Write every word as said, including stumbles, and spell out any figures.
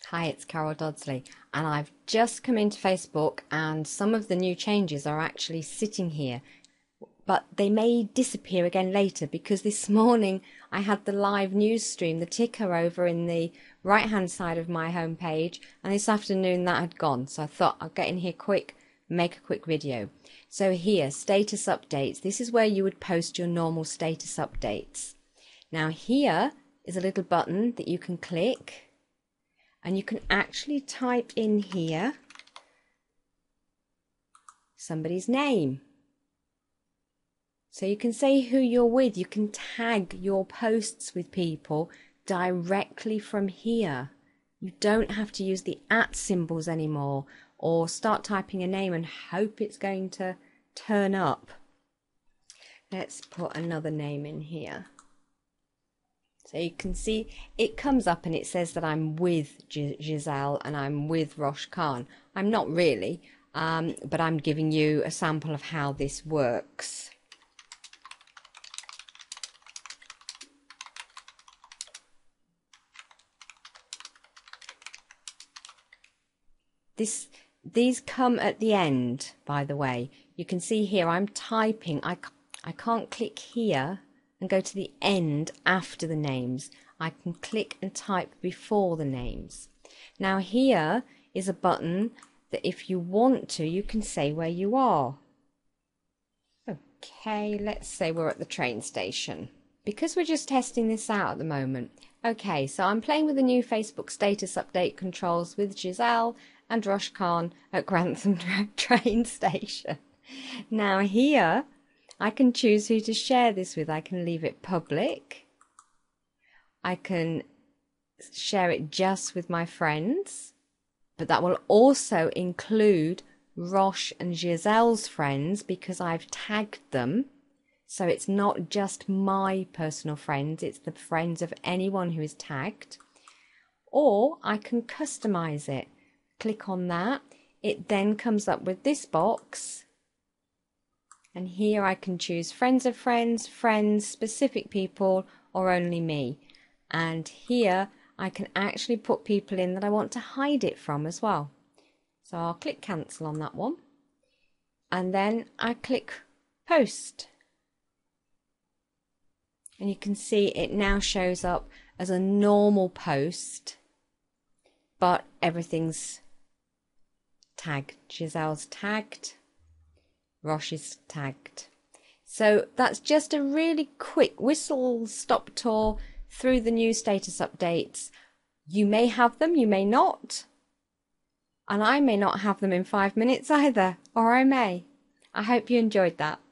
Hi, it's Carol Dodsley, and I've just come into Facebook and some of the new changes are actually sitting here, but they may disappear again later because this morning I had the live news stream, the ticker over in the right hand side of my home page, and this afternoon that had gone, so I thought I'll get in here quick, make a quick video. So here, status updates, this is where you would post your normal status updates. Now here is a little button that you can click, and you can actually type in here somebody's name. So you can say who you're with. You can tag your posts with people directly from here. You don't have to use the at symbols anymore or start typing a name and hope it's going to turn up. Let's put another name in here. So you can see it comes up and it says that I'm with Giselle and I'm with Rosh Khan. I'm not really, um, but I'm giving you a sample of how this works. This, these come at the end, by the way. You can see here I'm typing. I, I can't click here and go to the end after the names. I can click and type before the names. Now here is a button that if you want to, you can say where you are. Okay, let's say we're at the train station, because we're just testing this out at the moment. Okay, so I'm playing with the new Facebook status update controls with Giselle and Rosh Khan at Grantham train station. Now here, I can choose who to share this with. I can leave it public. I can share it just with my friends, but that will also include Rosh and Giselle's friends because I've tagged them. So it's not just my personal friends, it's the friends of anyone who is tagged. Or I can customize it. Click on that. It then comes up with this box. And here I can choose friends of friends, friends, specific people, or only me. And here I can actually put people in that I want to hide it from as well. So I'll click cancel on that one. And then I click post. And you can see it now shows up as a normal post, but everything's tagged. Giselle's tagged. Rosh is tagged. So that's just a really quick whistle stop tour through the new status updates. You may have them, you may not. And I may not have them in five minutes either, or I may. I hope you enjoyed that.